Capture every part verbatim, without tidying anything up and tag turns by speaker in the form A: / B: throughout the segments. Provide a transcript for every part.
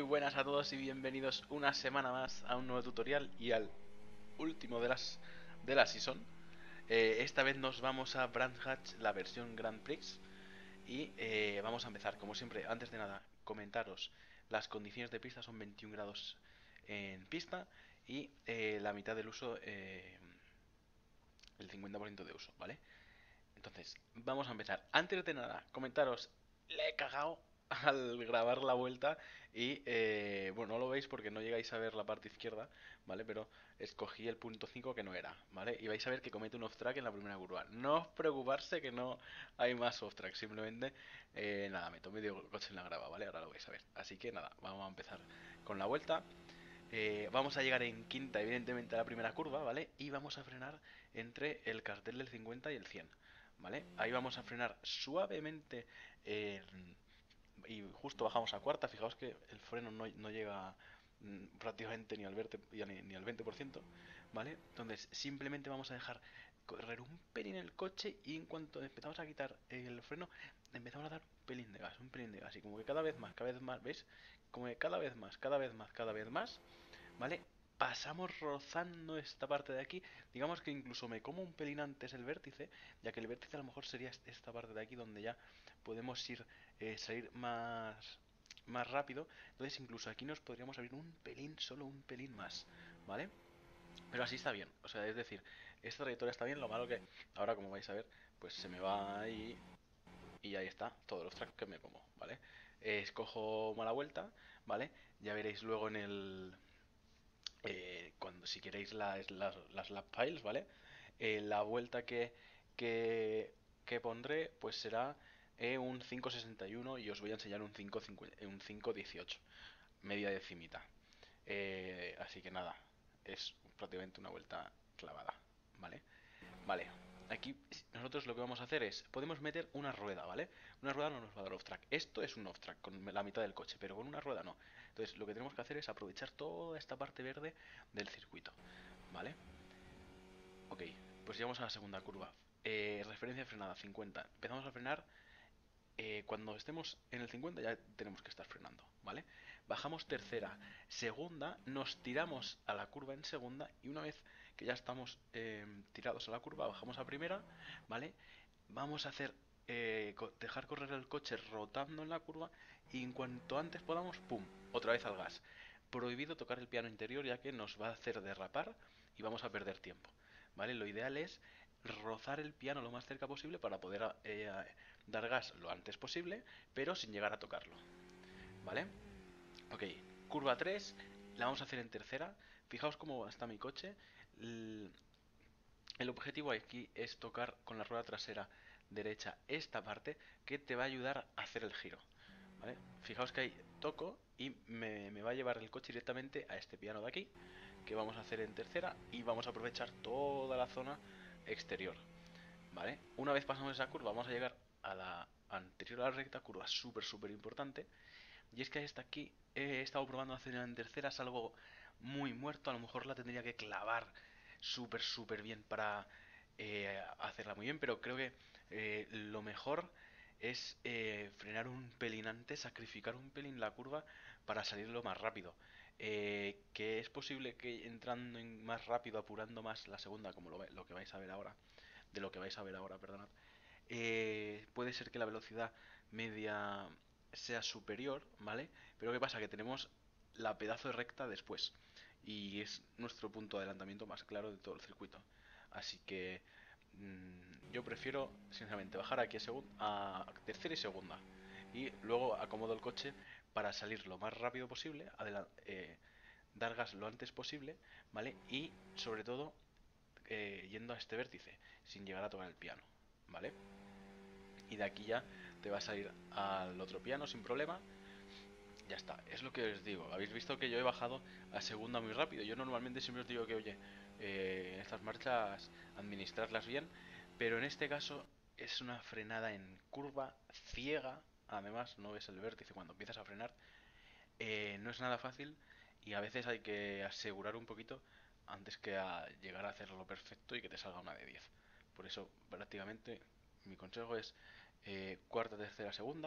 A: buenas a todos y bienvenidos una semana más a un nuevo tutorial y al último de las de la season. Eh, esta vez nos vamos a Brands Hatch, la versión Grand Prix, y eh, vamos a empezar. Como siempre, antes de nada, comentaros las condiciones de pista. Son veintiún grados en pista y eh, la mitad del uso, eh, el cincuenta por ciento de uso, ¿vale? Entonces, vamos a empezar. Antes de nada, comentaros, le he cagado al grabar la vuelta y, eh, bueno, no lo veis porque no llegáis a ver la parte izquierda, ¿vale? Pero escogí el punto cinco que no era, ¿vale? Y vais a ver que comete un off-track en la primera curva. No os preocuparse que no hay más off-track, simplemente, eh, nada, me tomé medio coche en la grava, ¿vale? Ahora lo vais a ver. Así que nada, vamos a empezar con la vuelta. Eh, vamos a llegar en quinta, evidentemente, a la primera curva, ¿vale? Y vamos a frenar entre el cartel del cincuenta y el cien, ¿vale? Ahí vamos a frenar suavemente, eh, y justo bajamos a cuarta. Fijaos que el freno no, no llega mm, prácticamente ni al, veinte, ni, ni al veinte por ciento, ¿vale? Entonces simplemente vamos a dejar correr un pelín el coche y en cuanto empezamos a quitar el freno empezamos a dar un pelín de gas, un pelín de gas y como que cada vez más, cada vez más, ¿veis? Como que cada vez más, cada vez más, cada vez más, ¿vale? Pasamos rozando esta parte de aquí. Digamos que incluso me como un pelín antes el vértice, ya que el vértice a lo mejor sería esta parte de aquí donde ya podemos ir, eh, salir más, más rápido. Entonces incluso aquí nos podríamos abrir un pelín, solo un pelín más, ¿vale? Pero así está bien, o sea, es decir, esta trayectoria está bien. Lo malo que ahora, como vais a ver, pues se me va ahí y ahí está, todos los tracks que me como, ¿vale? Eh, escojo mala vuelta, ¿vale? Ya veréis luego en el, eh, cuando si queréis las, las, las lap files, ¿vale? Eh, la vuelta que, que, que pondré pues será, eh, un cinco sesenta y uno y os voy a enseñar un cinco, un cinco dieciocho, media decimita. Eh, así que nada, es prácticamente una vuelta clavada, ¿vale? Vale, aquí nosotros lo que vamos a hacer es, podemos meter una rueda, ¿vale? Una rueda no nos va a dar off-track. Esto es un off-track con la mitad del coche, pero con una rueda no. Entonces lo que tenemos que hacer es aprovechar toda esta parte verde del circuito, ¿vale? Ok, pues llegamos a la segunda curva. Eh, referencia de frenada, cincuenta. Empezamos a frenar, eh, cuando estemos en el cincuenta ya tenemos que estar frenando, ¿vale? Bajamos tercera, segunda, nos tiramos a la curva en segunda y una vez que ya estamos, eh, tirados a la curva, bajamos a primera, ¿vale? Vamos a hacer, eh, dejar correr el coche rotando en la curva y en cuanto antes podamos, ¡pum!, otra vez al gas. Prohibido tocar el piano interior ya que nos va a hacer derrapar y vamos a perder tiempo, ¿vale? Lo ideal es rozar el piano lo más cerca posible para poder, eh, dar gas lo antes posible, pero sin llegar a tocarlo, ¿vale? Ok, curva tres, la vamos a hacer en tercera. Fijaos cómo está mi coche. El objetivo aquí es tocar con la rueda trasera derecha esta parte que te va a ayudar a hacer el giro, ¿vale? Fijaos que ahí toco y me, me va a llevar el coche directamente a este piano de aquí, que vamos a hacer en tercera y vamos a aprovechar toda la zona exterior, ¿vale? Una vez pasamos esa curva vamos a llegar a la anterior a la recta, curva súper súper importante, y es que hasta aquí he estado probando hacer en tercera, es algo muy muerto, a lo mejor la tendría que clavar súper súper bien para, eh, hacerla muy bien, pero creo que, eh, lo mejor es, eh, frenar un pelín antes, sacrificar un pelín la curva para salirlo más rápido. Eh, que es posible que entrando en más rápido, apurando más la segunda, como lo, lo que vais a ver ahora, de lo que vais a ver ahora, perdonad, eh, puede ser que la velocidad media sea superior, ¿vale? Pero ¿qué pasa? Que tenemos la pedazo de recta después y es nuestro punto de adelantamiento más claro de todo el circuito. Así que, mmm, yo prefiero, sinceramente, bajar aquí a, segun- a tercera y segunda y luego acomodo el coche para salir lo más rápido posible, eh, dar gas lo antes posible, ¿vale? Y sobre todo, eh, yendo a este vértice sin llegar a tocar el piano, ¿vale? Y de aquí ya te vas a ir al otro piano sin problema. Ya está, es lo que os digo. Habéis visto que yo he bajado a segunda muy rápido. Yo normalmente siempre os digo que, oye, eh, en estas marchas administrarlas bien, pero en este caso es una frenada en curva ciega. Además, no ves el vértice cuando empiezas a frenar. Eh, no es nada fácil y a veces hay que asegurar un poquito antes que a llegar a hacerlo perfecto y que te salga una de diez. Por eso, prácticamente, mi consejo es, eh, cuarta, tercera, segunda,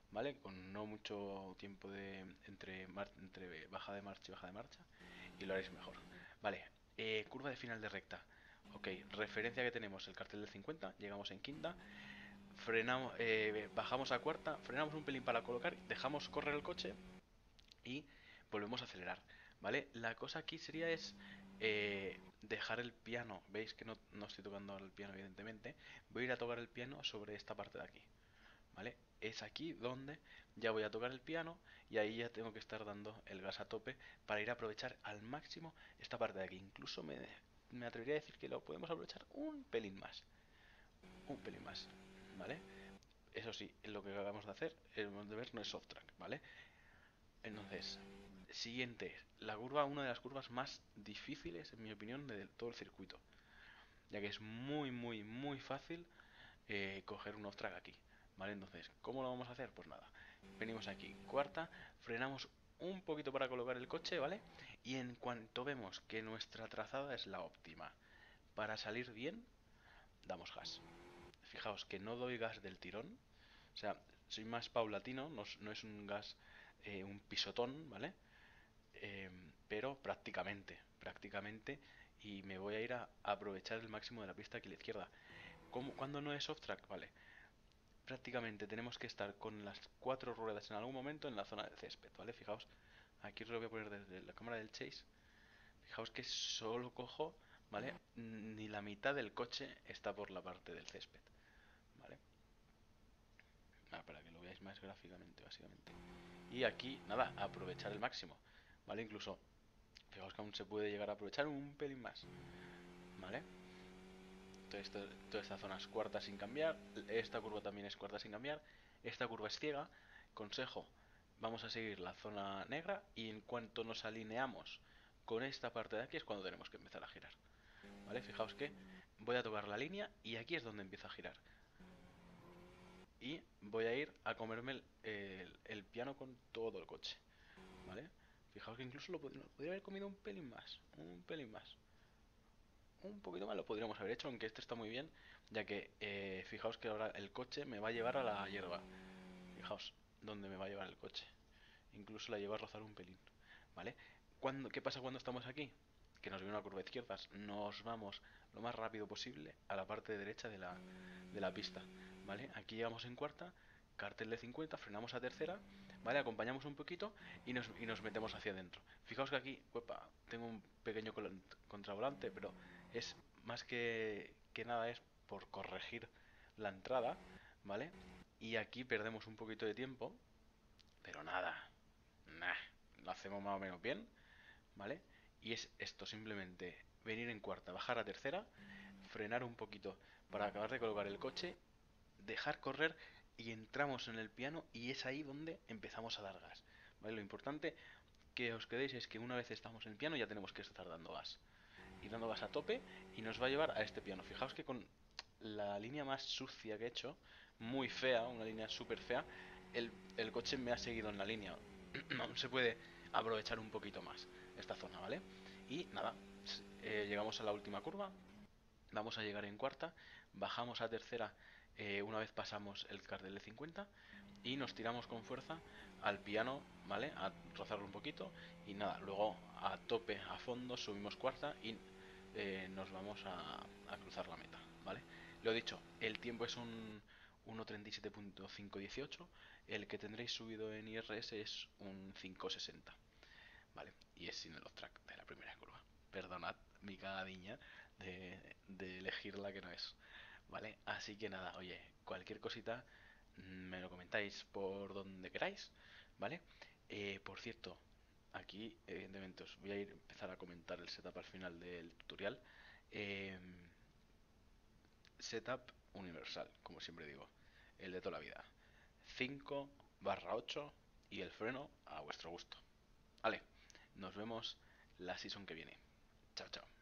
A: ¿vale? Con no mucho tiempo de entre, mar- entre baja de marcha y baja de marcha, y lo haréis mejor. Vale, eh, curva de final de recta. Ok, referencia que tenemos el cartel del cincuenta, llegamos en quinta, frenamos, eh, bajamos a cuarta, frenamos un pelín para colocar, dejamos correr el coche y volvemos a acelerar, ¿vale? La cosa aquí sería es eh, dejar el piano, veis que no, no estoy tocando ahora el piano evidentemente, voy a ir a tocar el piano sobre esta parte de aquí, ¿vale? Es aquí donde ya voy a tocar el piano y ahí ya tengo que estar dando el gas a tope para ir a aprovechar al máximo esta parte de aquí. Incluso me, me atrevería a decir que lo podemos aprovechar un pelín más, un pelín más, ¿vale? Eso sí, lo que acabamos de hacer, el de ver no es soft track, ¿vale? Entonces, siguiente, la curva, una de las curvas más difíciles, en mi opinión, de todo el circuito, ya que es muy, muy, muy fácil eh, coger un off-track aquí, ¿vale? Entonces, ¿cómo lo vamos a hacer? Pues nada, venimos aquí, cuarta, frenamos un poquito para colocar el coche, ¿vale? Y en cuanto vemos que nuestra trazada es la óptima para salir bien, damos gas. Fijaos que no doy gas del tirón, o sea, soy más paulatino, no, no es un gas, eh, un pisotón, ¿vale? Eh, pero prácticamente, prácticamente, y me voy a ir a aprovechar el máximo de la pista aquí a la izquierda. ¿Cómo, ¿Cuándo no es off track? Vale, prácticamente tenemos que estar con las cuatro ruedas en algún momento en la zona del césped, ¿vale? Fijaos, aquí os lo voy a poner desde la cámara del chase. Fijaos que solo cojo, ¿vale? Ni la mitad del coche está por la parte del césped, ¿vale? Ah, para que lo veáis más gráficamente, básicamente. Y aquí, nada, aprovechar el máximo, ¿vale? Incluso, fijaos que aún se puede llegar a aprovechar un pelín más, ¿vale? Todo esto, toda esta zona es cuarta sin cambiar, esta curva también es cuarta sin cambiar, esta curva es ciega. Consejo, vamos a seguir la zona negra y en cuanto nos alineamos con esta parte de aquí es cuando tenemos que empezar a girar, ¿vale? Fijaos que voy a tocar la línea y aquí es donde empiezo a girar. Y voy a ir a comerme el, el, el piano con todo el coche, ¿vale? Fijaos que incluso lo podría, podría haber comido un pelín más, un pelín más. Un poquito más lo podríamos haber hecho, aunque este está muy bien, ya que eh, fijaos que ahora el coche me va a llevar a la hierba. Fijaos dónde me va a llevar el coche. Incluso la lleva a rozar un pelín, ¿vale? ¿Cuándo, ¿Qué pasa cuando estamos aquí? Que nos viene una curva de izquierdas. Nos vamos lo más rápido posible a la parte derecha de la, de la pista, ¿vale? Aquí llegamos en cuarta, cartel de cincuenta, frenamos a tercera, ¿vale? Acompañamos un poquito y nos, y nos metemos hacia adentro. Fijaos que aquí, uepa, tengo un pequeño contravolante, pero es más que, que nada es por corregir la entrada, ¿vale? Y aquí perdemos un poquito de tiempo, pero nada, nah, lo hacemos más o menos bien, ¿vale? Y es esto, simplemente venir en cuarta, bajar a tercera, frenar un poquito para acabar de colocar el coche, dejar correr y entramos en el piano y es ahí donde empezamos a dar gas, ¿vale? Lo importante que os quedéis es que una vez estamos en el piano ya tenemos que estar dando gas. Y dando gas a tope y nos va a llevar a este piano. Fijaos que con la línea más sucia que he hecho, muy fea, una línea súper fea, el, el coche me ha seguido en la línea. Aún se puede aprovechar un poquito más esta zona, ¿vale? Y nada, eh, llegamos a la última curva, vamos a llegar en cuarta, bajamos a tercera eh, una vez pasamos el cartel de cincuenta y nos tiramos con fuerza al piano, ¿vale? A rozarlo un poquito y nada, luego a tope, a fondo, subimos cuarta y eh, nos vamos a, a cruzar la meta, ¿vale? Lo dicho, el tiempo es un uno treinta y siete punto quinientos dieciocho, el que tendréis subido en I R S es un quinientos sesenta, ¿vale? Y es sin el off-track de la primera curva. Perdonad mi cagadiña de, de elegir la que no es, ¿vale? Así que nada, oye, cualquier cosita mm, me lo comentáis por donde queráis, ¿vale? Eh, por cierto, aquí evidentemente os voy a ir a empezar a comentar el setup al final del tutorial. Eh, Setup universal, como siempre digo, el de toda la vida. cinco barra ocho y el freno a vuestro gusto. Vale, nos vemos la season que viene. Chao, chao.